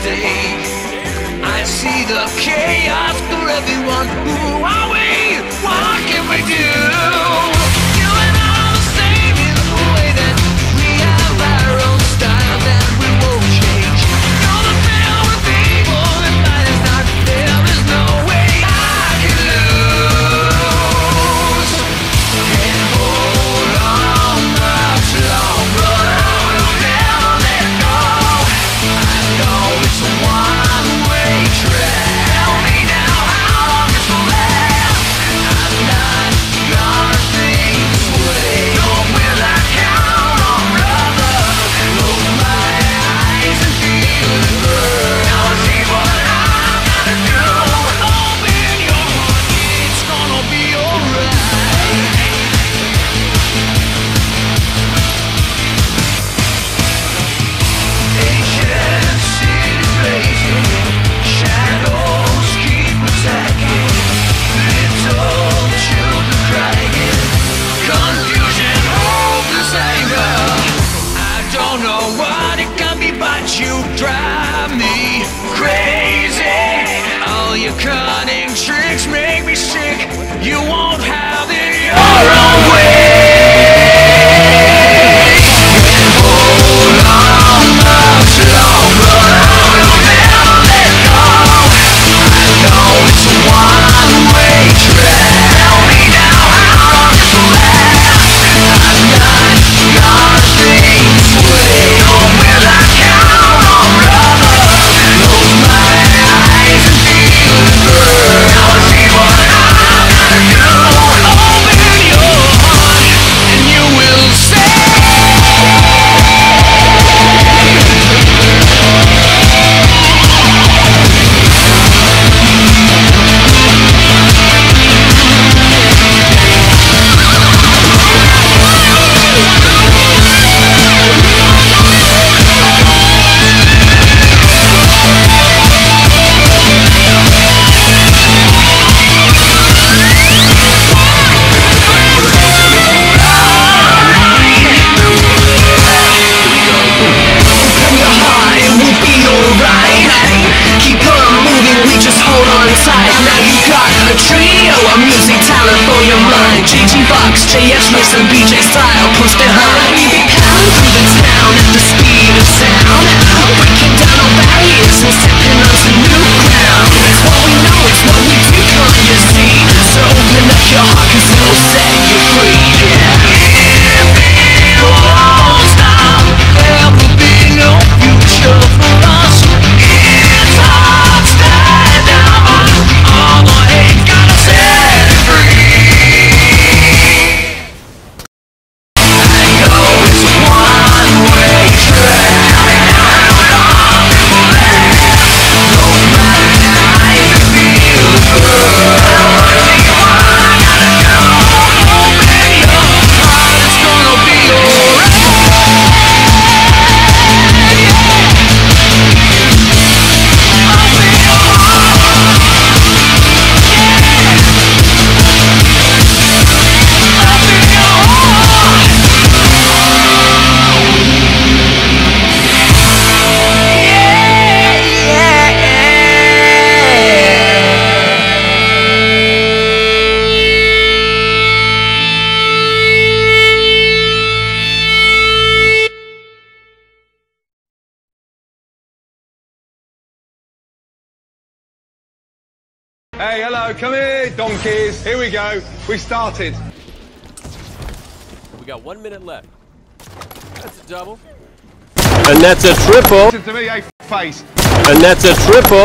mistake. I see the chaos through everyone. Who are we? What can we do? You and I are the same in the way that we have our own style that we won't change. You're the fail with evil, and mine is not. There is no way I can lose. Can't hold on much longer. I'll never let go. I know it's a one-way track. Tell me now how long this will last. I'm not gonna think this way. Nor will I count on brother. Close my eyes and feel it burn. Now I see what I'm gonna do. Open your heart, it's gonna be alright. Ancient cities blazing, shadows keep attacking. Little children crying, confusion, hopeless anger. I don't know what it can be, but you drive me crazy. All your cunning tricks make me sick. You won't have it your own way. Hold on much longer. I'll never let go. I know it's a one-way track. Tell me now how long this will last. I'm not gonna think this way. Nor will I count on brother. Close my eyes and feel it burn. Now I see what I'm gonna do. Open your heart and you will say. JS Smith and BJ Style close behind. We pound through the town at the speed of sound, breaking down all barriers and stepping onto new ground. It's what we know, it's what we do, can't you see? So open up your heart, cause it'll set you free. Yeah. If it won't stop, there will be no future for us. It's hard to stand down, but all the hate gotta set it free. Hey, hello, come here, donkeys. Here we go. We started. We got 1 minute left. That's a double. And that's a triple. Listen to me, hey, face. And that's a triple.